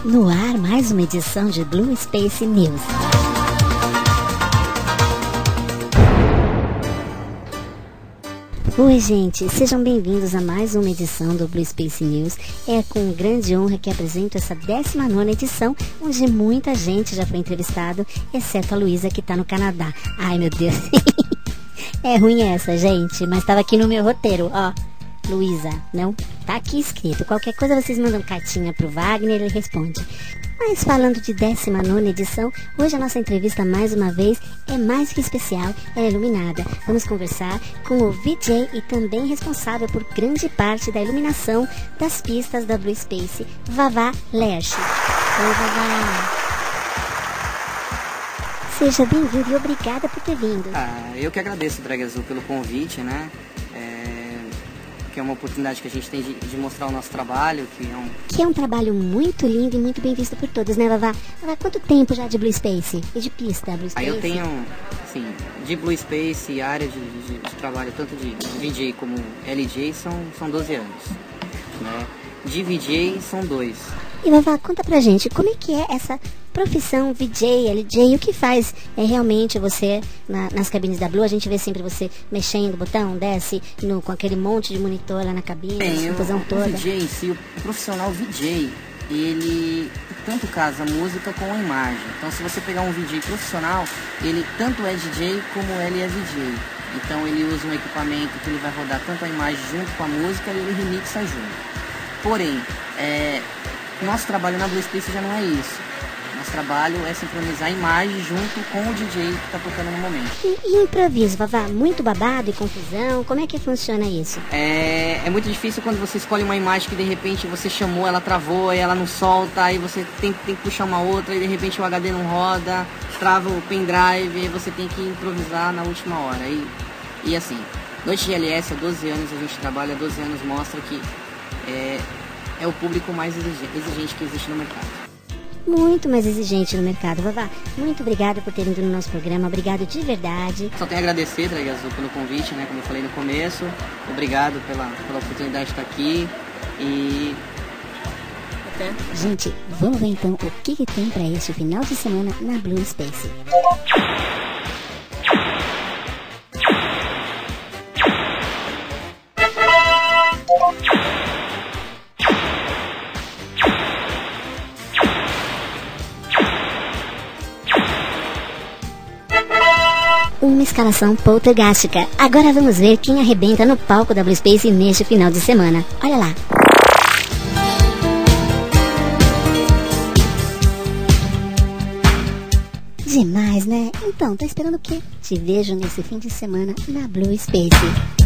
No ar, mais uma edição de Blue Space News. Oi, gente, sejam bem-vindos a mais uma edição do Blue Space News. É com grande honra que apresento essa 19ª edição, onde muita gente já foi entrevistado, exceto a Luísa, que tá no Canadá. Ai, meu Deus. É ruim essa, gente, mas estava aqui no meu roteiro, ó. Luísa, não? Tá aqui escrito. Qualquer coisa vocês mandam cartinha pro Wagner, ele responde. Mas falando de 19ª edição, hoje a nossa entrevista mais uma vez é mais que especial, é iluminada. Vamos conversar com o VJ e também responsável por grande parte da iluminação das pistas da Blue Space, Vavá Lerche. Oi, Vavá. Seja bem-vindo e obrigada por ter vindo. Eu que agradeço, Drag Azul, pelo convite, né? Que é uma oportunidade que a gente tem de mostrar o nosso trabalho, que é um trabalho muito lindo e muito bem visto por todos, né, Vavá? Vavá, quanto tempo já de Blue Space? E de pista, Blue Space? Eu tenho, assim, de Blue Space e área de trabalho, tanto de VJ como LJ, são 12 anos, né? De VJ são 2. E Vavá, conta pra gente, como é que é essa profissão VJ, LJ, o que faz realmente você nas cabines da Blue? A gente vê sempre você mexendo o botão, desce com aquele monte de monitor lá na cabine, a confusão toda. O VJ em si, o profissional VJ, ele tanto casa música com a imagem. Então, se você pegar um VJ profissional, ele tanto é DJ como ele é VJ. Então, ele usa um equipamento que ele vai rodar tanto a imagem junto com a música e ele remixa junto. Porém, nosso trabalho na Blue Space já não é isso. Nosso trabalho é sincronizar a imagem junto com o DJ que está tocando no momento. E improviso, Vavá? Muito babado e confusão? Como é que funciona isso? É muito difícil quando você escolhe uma imagem que de repente você chamou, ela travou, aí ela não solta, aí você tem que puxar uma outra, e de repente o HD não roda, trava o pendrive, aí você tem que improvisar na última hora. E assim, Noite de LS há 12 anos, a gente trabalha há 12 anos, mostra que é o público mais exigente que existe no mercado. Muito mais exigente no mercado. Vavá, muito obrigada por ter vindo no nosso programa, obrigado de verdade. Só tenho a agradecer, Drag Azul, pelo convite, né, como eu falei no começo. Obrigado pela oportunidade de estar aqui e... até. Gente, vamos ver então o que tem para este final de semana na Blue Space. Uma escalação poltergástica. Agora vamos ver quem arrebenta no palco da Blue Space neste final de semana. Olha lá. Demais, né? Então, tá esperando o quê? Te vejo nesse fim de semana na Blue Space.